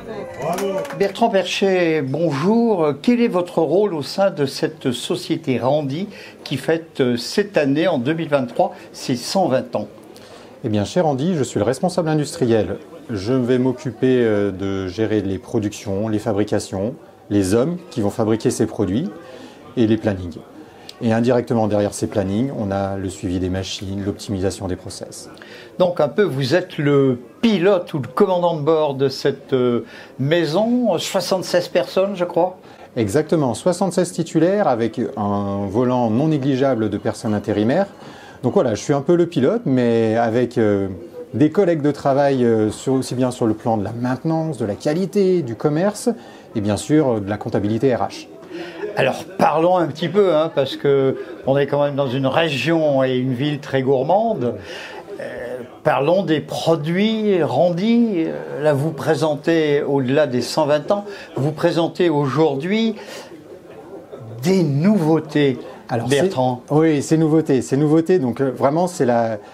Bertrand Perchet, bonjour. Quel est votre rôle au sein de cette société Randy qui fête cette année, en 2023, ses 120 ans? Eh bien, chez Randy, je suis le responsable industriel. Je vais m'occuper de gérer les productions, les fabrications, les hommes qui vont fabriquer ces produits et les plannings. Et indirectement derrière ces plannings, on a le suivi des machines, l'optimisation des process. Donc un peu, vous êtes le pilote ou le commandant de bord de cette maison, 76 personnes je crois? Exactement, 76 titulaires avec un volant non négligeable de personnes intérimaires. Donc voilà, je suis un peu le pilote, mais avec des collègues de travail aussi bien sur le plan de la maintenance, de la qualité, du commerce et bien sûr de la comptabilité RH. Alors parlons un petit peu, parce qu'on est quand même dans une région et une ville très gourmande. Parlons des produits Randy. Là, vous présentez, au-delà des 120 ans, vous présentez aujourd'hui des nouveautés. Alors, Bertrand. Oui, c'est nouveauté. Donc vraiment, c'est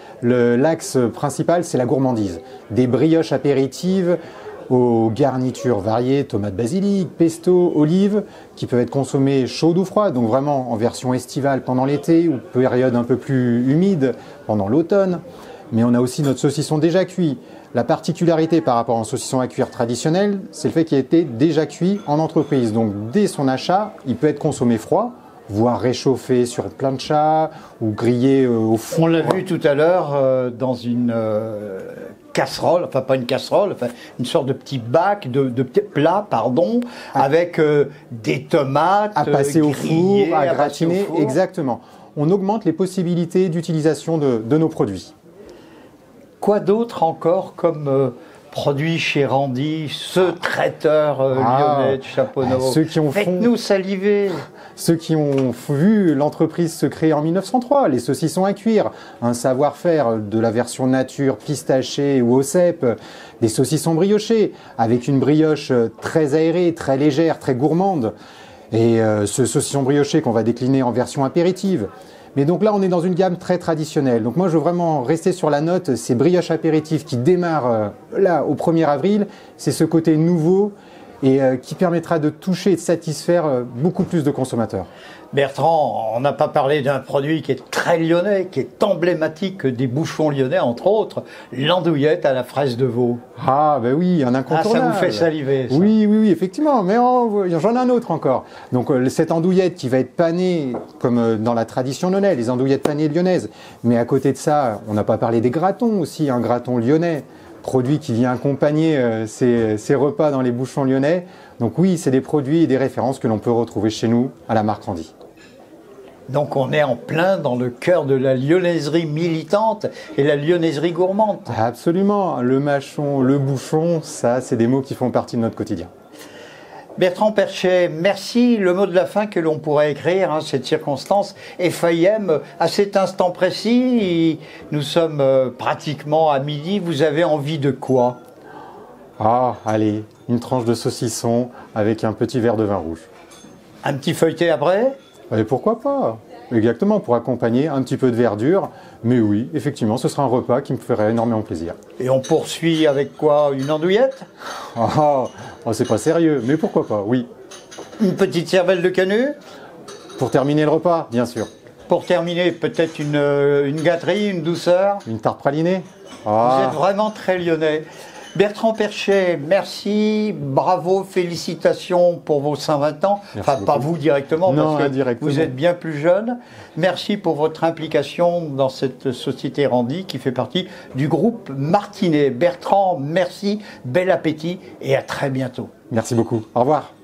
l'axe principal, c'est la gourmandise. Des brioches apéritives aux garnitures variées, tomates basilic, pesto, olives, qui peuvent être consommées chaudes ou froides, donc vraiment en version estivale pendant l'été ou période un peu plus humide pendant l'automne. Mais on a aussi notre saucisson déjà cuit. La particularité par rapport à un saucisson à cuire traditionnel, c'est le fait qu'il a été déjà cuit en entreprise. Donc dès son achat, il peut être consommé froid, voire réchauffé sur plancha ou grillé au four. On l'a vu tout à l'heure dans une casserole, enfin pas une casserole, enfin une sorte de petit bac, de petit plat, pardon, avec des tomates à passer au four, à gratiner, au four. Exactement. On augmente les possibilités d'utilisation de nos produits. Quoi d'autre encore comme produit chez Randy, ce traiteur lyonnais de Chaponneau? Faites-nous saliver. Ceux qui ont vu l'entreprise se créer en 1903, les saucissons à cuire, un savoir-faire de la version nature, pistachée ou au cèpe, des saucissons briochés, avec une brioche très aérée, très légère, très gourmande, et ce saucisson brioché qu'on va décliner en version apéritive. Mais donc là, on est dans une gamme très traditionnelle. Donc moi, je veux vraiment rester sur la note, ces brioches apéritives qui démarrent là, au 1er avril, c'est ce côté nouveau et qui permettra de toucher et de satisfaire beaucoup plus de consommateurs. Bertrand, on n'a pas parlé d'un produit qui est très lyonnais, qui est emblématique des bouchons lyonnais, entre autres, l'andouillette à la fraise de veau. Ah ben oui, un incontournable. Ah, ça vous fait saliver, ça. Oui, effectivement, mais j'en ai un autre encore. Donc cette andouillette qui va être panée, comme dans la tradition lyonnaise, les andouillettes panées lyonnaises. Mais à côté de ça, on n'a pas parlé des gratons aussi, un graton lyonnais, produit qui vient accompagner ces repas dans les bouchons lyonnais. Donc oui, c'est des produits et des références que l'on peut retrouver chez nous à la marque Randy. Donc on est en plein dans le cœur de la lyonnaiserie militante et la lyonnaiserie gourmande. Absolument, le mâchon, le bouchon, ça c'est des mots qui font partie de notre quotidien. Bertrand Perchet, merci. Le mot de la fin que l'on pourrait écrire, cette circonstance FAIM, à cet instant précis, nous sommes pratiquement à midi, vous avez envie de quoi? Ah, allez, une tranche de saucisson avec un petit verre de vin rouge. Un petit feuilleté après? Et pourquoi pas? Exactement, pour accompagner un petit peu de verdure. Mais oui, effectivement, ce sera un repas qui me ferait énormément plaisir. Et on poursuit avec quoi? Une andouillette? C'est pas sérieux, mais pourquoi pas, oui. Une petite cervelle de canut? Pour terminer le repas, bien sûr. Pour terminer, peut-être une gâterie, une douceur? Une tarte pralinée? Vous êtes vraiment très lyonnais. Bertrand Perchet, merci, bravo, félicitations pour vos 120 ans. Merci enfin, beaucoup. pas vous directement, non, parce que vous êtes bien plus jeune. Merci pour votre implication dans cette société Randy qui fait partie du groupe Martinet. Bertrand, merci, bel appétit et à très bientôt. Merci beaucoup. Au revoir.